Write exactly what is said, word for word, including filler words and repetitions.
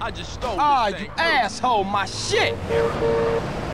I just stole Ah, this you thing. asshole, my shit!